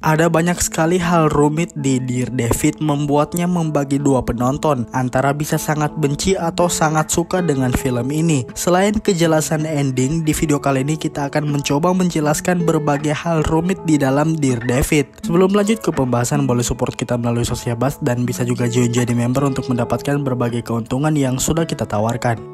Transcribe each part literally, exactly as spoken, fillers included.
Ada banyak sekali hal rumit di Dear David membuatnya membagi dua penonton, antara bisa sangat benci atau sangat suka dengan film ini. Selain kejelasan ending, di video kali ini kita akan mencoba menjelaskan berbagai hal rumit di dalam Dear David. Sebelum lanjut ke pembahasan, boleh support kita melalui Sosiabas dan bisa juga join jadi member untuk mendapatkan berbagai keuntungan yang sudah kita tawarkan.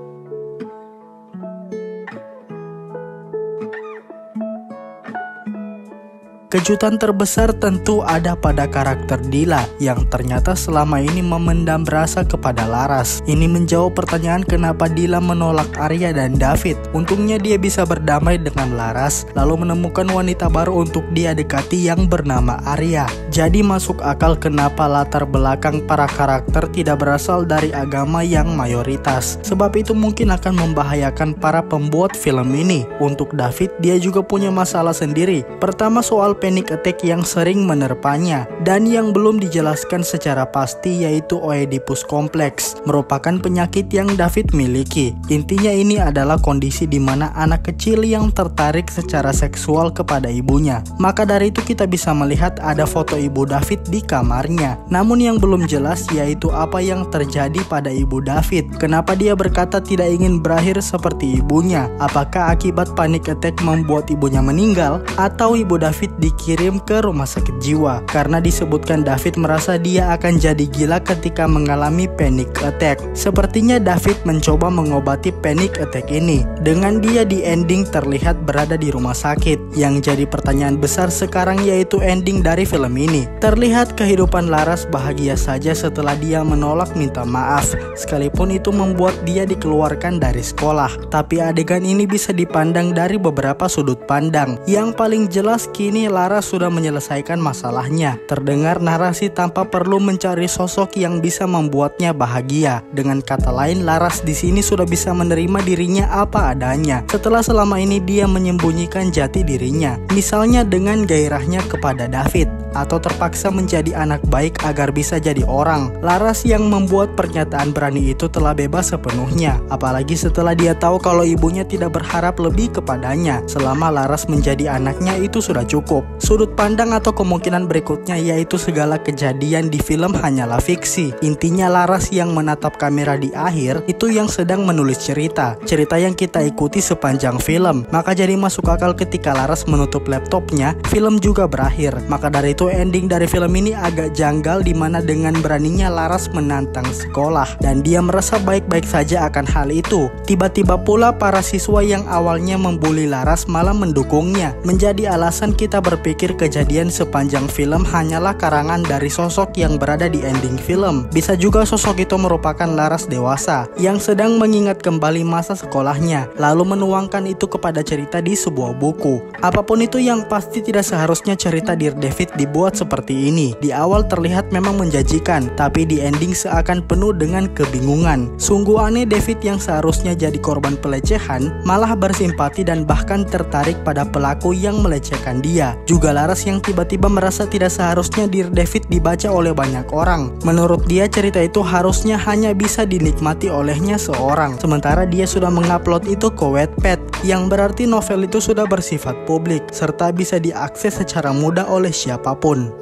Kejutan terbesar tentu ada pada karakter Dila yang ternyata selama ini memendam rasa kepada Laras. Ini menjawab pertanyaan kenapa Dila menolak Arya dan David. Untungnya dia bisa berdamai dengan Laras lalu menemukan wanita baru untuk dia dekati yang bernama Arya. Jadi masuk akal kenapa latar belakang para karakter tidak berasal dari agama yang mayoritas. Sebab itu mungkin akan membahayakan para pembuat film ini. Untuk David, dia juga punya masalah sendiri. Pertama, soal panic attack yang sering menerpanya dan yang belum dijelaskan secara pasti, yaitu Oedipus Complex, merupakan penyakit yang David miliki. Intinya ini adalah kondisi di mana anak kecil yang tertarik secara seksual kepada ibunya. Maka dari itu kita bisa melihat ada foto ibu David di kamarnya. Namun yang belum jelas yaitu apa yang terjadi pada ibu David. Kenapa dia berkata tidak ingin berakhir seperti ibunya? Apakah akibat panic attack membuat ibunya meninggal, atau ibu David di dikirim ke rumah sakit jiwa karena disebutkan David merasa dia akan jadi gila ketika mengalami panic attack. Sepertinya David mencoba mengobati panic attack ini dengan dia di ending terlihat berada di rumah sakit. Yang jadi pertanyaan besar sekarang yaitu ending dari film ini. Terlihat kehidupan Laras bahagia saja setelah dia menolak minta maaf, sekalipun itu membuat dia dikeluarkan dari sekolah. Tapi adegan ini bisa dipandang dari beberapa sudut pandang. Yang paling jelas kini Laras sudah menyelesaikan masalahnya. Terdengar narasi tanpa perlu mencari sosok yang bisa membuatnya bahagia. Dengan kata lain, Laras di sini sudah bisa menerima dirinya apa adanya. Setelah selama ini dia menyembunyikan jati dirinya, misalnya dengan gairahnya kepada David, atau terpaksa menjadi anak baik agar bisa jadi orang. Laras yang membuat pernyataan berani itu telah bebas sepenuhnya, apalagi setelah dia tahu kalau ibunya tidak berharap lebih kepadanya. Selama Laras menjadi anaknya itu sudah cukup. Sudut pandang atau kemungkinan berikutnya yaitu segala kejadian di film hanyalah fiksi. Intinya Laras yang menatap kamera di akhir itu yang sedang menulis cerita. Cerita yang kita ikuti sepanjang film. Maka jadi masuk akal ketika Laras menutup laptopnya, film juga berakhir. Maka dari itu ending dari film ini agak janggal, dimana dengan beraninya Laras menantang sekolah dan dia merasa baik-baik saja akan hal itu. Tiba-tiba pula para siswa yang awalnya membuli Laras malah mendukungnya. Menjadi alasan kita berpikir kejadian sepanjang film hanyalah karangan dari sosok yang berada di ending film. Bisa juga sosok itu merupakan Laras dewasa yang sedang mengingat kembali masa sekolahnya, lalu menuangkan itu kepada cerita di sebuah buku. Apapun itu, yang pasti tidak seharusnya cerita Dear David dibuat seperti ini. Di awal terlihat memang menjanjikan, tapi di ending seakan penuh dengan kebingungan. Sungguh aneh, David yang seharusnya jadi korban pelecehan malah bersimpati dan bahkan tertarik pada pelaku yang melecehkan dia. Juga Laras yang tiba-tiba merasa tidak seharusnya Dear David dibaca oleh banyak orang. Menurut dia cerita itu harusnya hanya bisa dinikmati olehnya seorang, sementara dia sudah mengupload itu ke Wattpad, yang berarti novel itu sudah bersifat publik serta bisa diakses secara mudah oleh siapapun.